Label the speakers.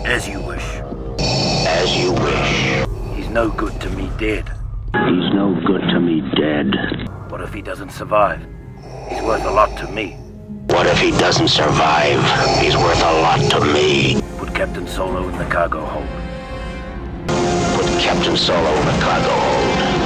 Speaker 1: As you wish.
Speaker 2: As you wish.
Speaker 1: He's no good to me dead.
Speaker 2: He's no good to me dead.
Speaker 1: What if he doesn't survive? He's worth a lot to me.
Speaker 2: What if he doesn't survive? He's worth a lot to me.
Speaker 1: Put Captain Solo in the cargo hold.
Speaker 2: Put Captain Solo in the cargo hold.